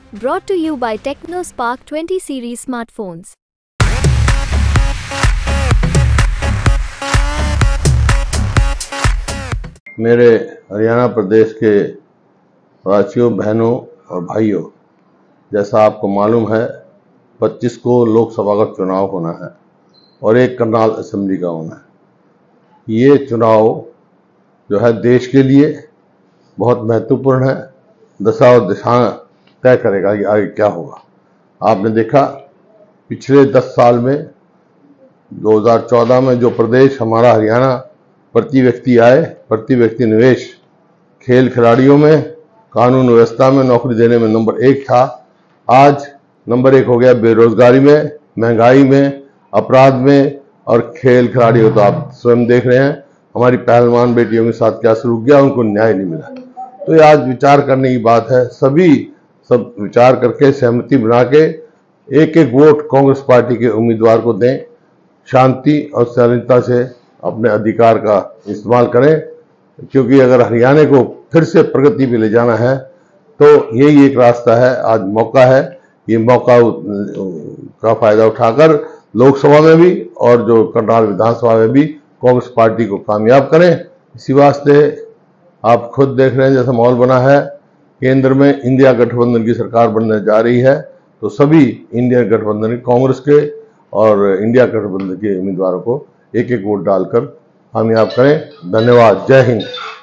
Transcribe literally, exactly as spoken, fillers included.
Brought to you by TechnoSpark twenty series smartphones. मेरे हरियाणा प्रदेश के वासियों, बहनों और भाइयों, जैसा आपको मालूम है पच्चीस को लोकसभा का चुनाव होना है और एक करनाल असेंबली का होना है। ये चुनाव जो है देश के लिए बहुत महत्वपूर्ण है। दशा और दिशा तय करेगा कि आगे क्या होगा। आपने देखा पिछले दस साल में दो हज़ार चौदह में जो प्रदेश हमारा हरियाणा प्रति व्यक्ति आय, प्रति व्यक्ति निवेश, खेल खिलाड़ियों में, कानून व्यवस्था में, नौकरी देने में नंबर एक था, आज नंबर एक हो गया बेरोजगारी में, महंगाई में, अपराध में और खेल खिलाड़ियों। तो आप स्वयं देख रहे हैं हमारी पहलवान बेटियों के साथ क्या सलूक किया, उनको न्याय नहीं मिला। तो ये आज विचार करने की बात है। सभी सब विचार करके सहमति बना के एक एक वोट कांग्रेस पार्टी के उम्मीदवार को दें। शांति और सहनता से अपने अधिकार का इस्तेमाल करें, क्योंकि अगर हरियाणा को फिर से प्रगति पे ले जाना है तो यही एक रास्ता है। आज मौका है, ये मौका का फायदा उठाकर लोकसभा में भी और जो करनाल विधानसभा में भी कांग्रेस पार्टी को कामयाब करें। इसी वास्ते आप खुद देख रहे हैं जैसा माहौल बना है। केंद्र में इंडिया गठबंधन की सरकार बनने जा रही है, तो सभी इंडिया गठबंधन, कांग्रेस के और इंडिया गठबंधन के उम्मीदवारों को एक एक वोट डालकर कामयाब करें। धन्यवाद। जय हिंद।